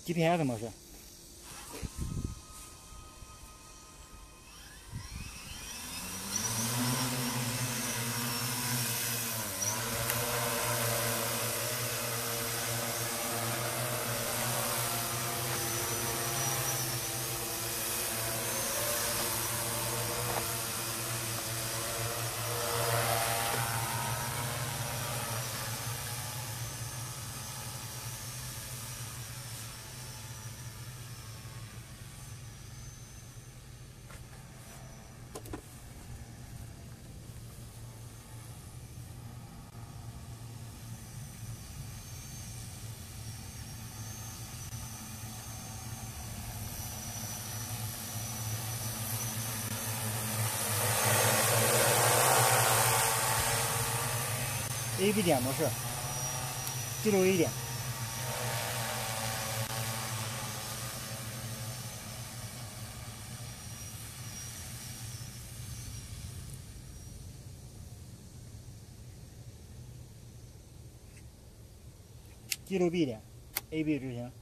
GPS 模式。AB 点模式，记录 A 点。记录 B 点 ，AB 执行。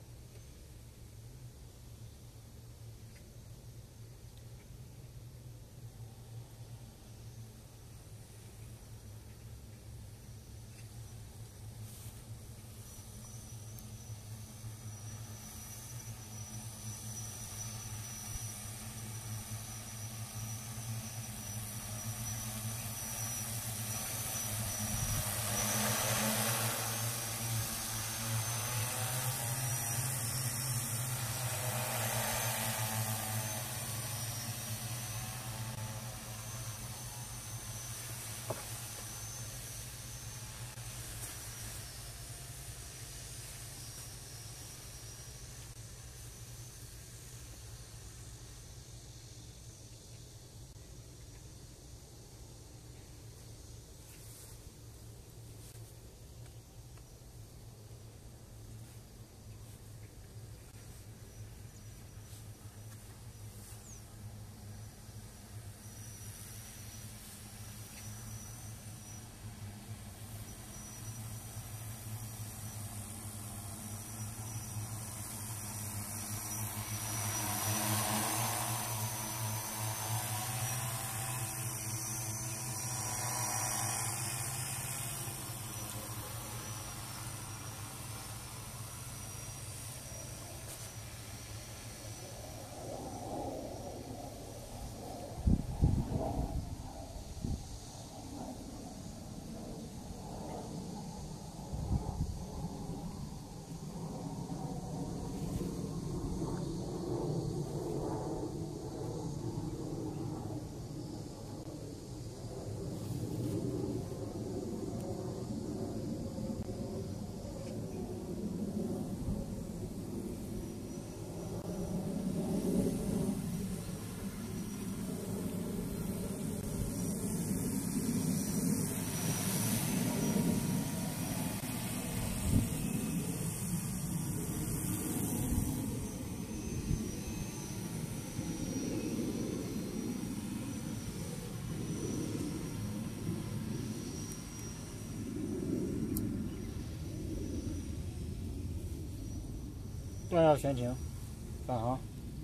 断药全停，返航。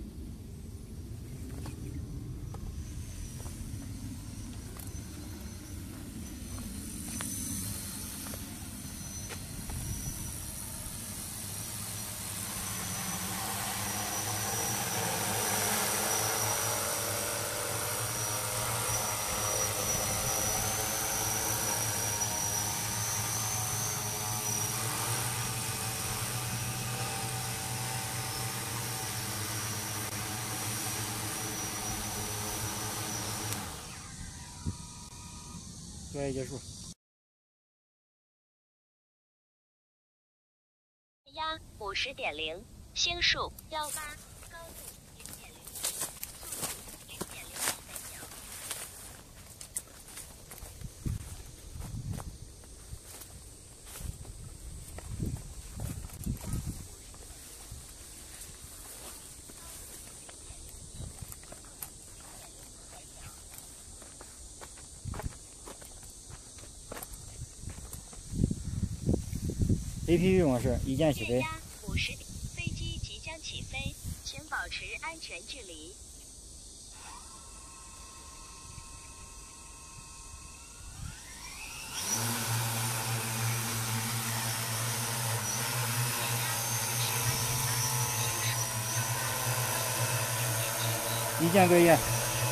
作业结束。 压50.0，星数18，高度0.0，速度0.0米每秒。 APP 模式，一键起飞。 电压50，飞机。 安全距离。 一键对页。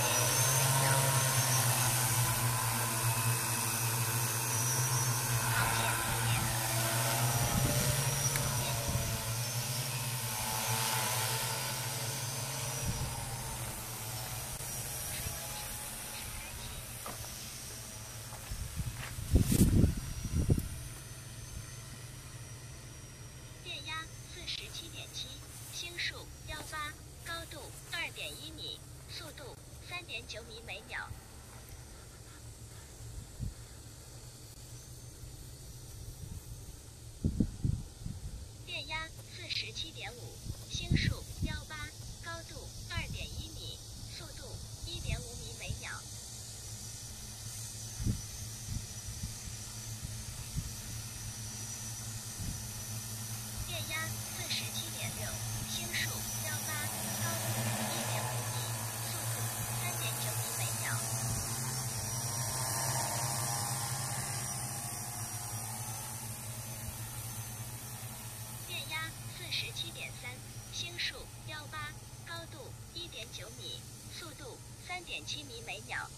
电压47.7，星数18，高度2.1米，速度3.9米每秒。电压47.5，星数18，高度2.1米，速度1.5米每秒。电压47.6，星数18，高度1.5米，速度3.9米每秒。电压47.3，星数18，高度1.9米，速度3.7米每秒。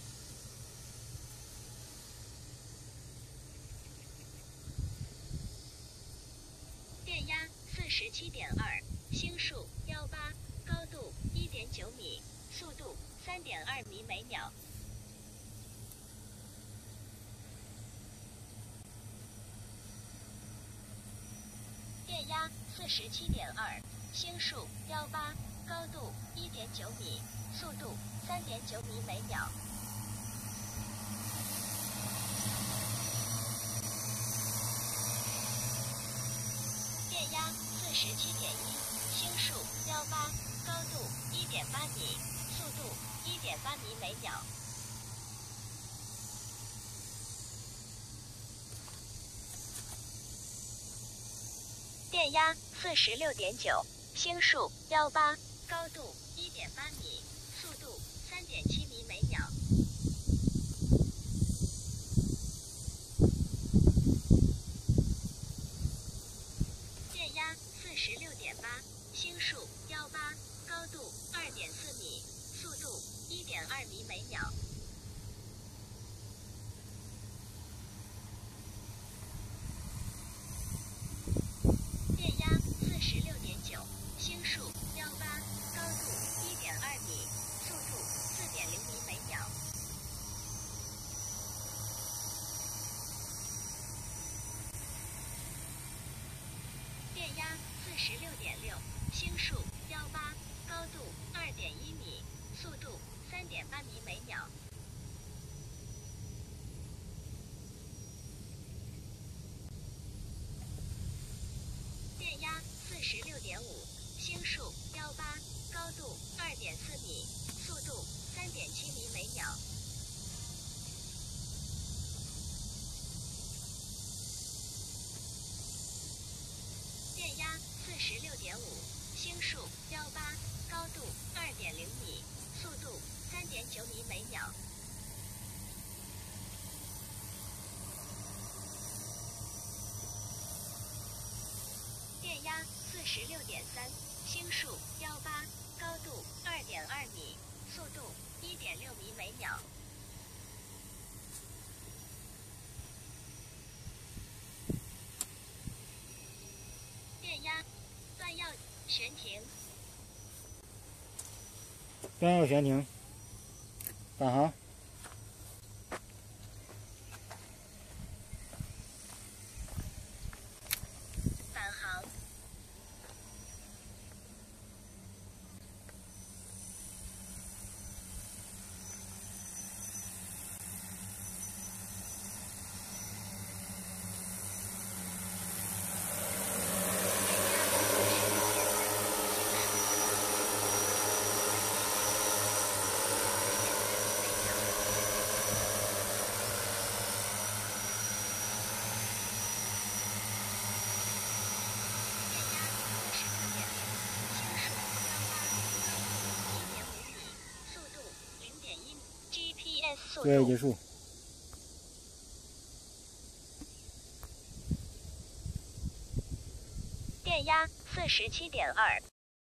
电压47.2，星数18，高度1.9米，速度3.2米每秒。电压47.2，星数18，高度1.9米，速度3.9米每秒。电压47.1，星数18，高度1.8米，速度1.8米每秒。电压46.9，星数18，高度1.8米，速度3.7米每秒。电压46.8，星数18，高度2.4米，速度1.2米每秒。电压46.9，星数18，高度1.2米，速度4.0米每秒。电压46.6，星数18，高度2.1米，速度3.8米每秒。电压46.5，星数18，高度2.4米，速度3.7米每秒。电压46.5，星数18，高度2.0米，速度3.9米每秒。电压46.3，星数18，高度2.2米，速度1.6米每秒。电压断药悬停。 端药悬停。返航。 返航。 速作业结度。 束。 电压47.2。